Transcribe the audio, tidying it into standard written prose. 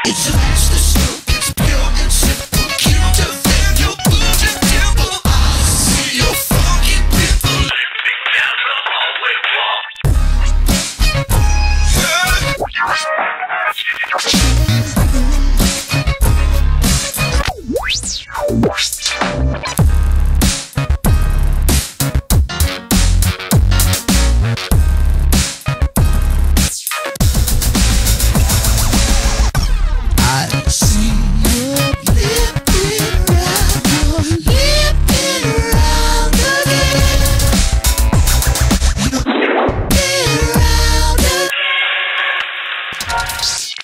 It's a master stroke, it's pure and simple. Kill to them, your boots and temple. I see your funky people lifting down the hallway wall. I see you flipping around again. You're flipping around again.